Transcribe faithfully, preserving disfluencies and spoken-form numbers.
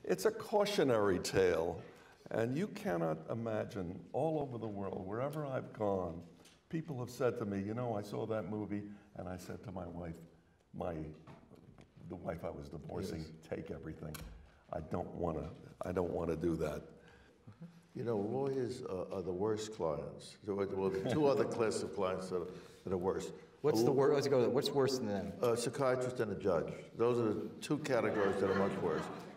it's a cautionary tale. And you cannot imagine, all over the world, wherever I've gone, people have said to me, you know, I saw that movie, and I said to my wife, my, the wife I was divorcing, yes. take everything. I don't want to, I don't want to do that. You know, lawyers are, are the worst clients. Well, the two other classes of clients that are, that are worse. What's the worst? Let's go. What's worse than them? A psychiatrist and a judge. Those are the two categories that are much worse.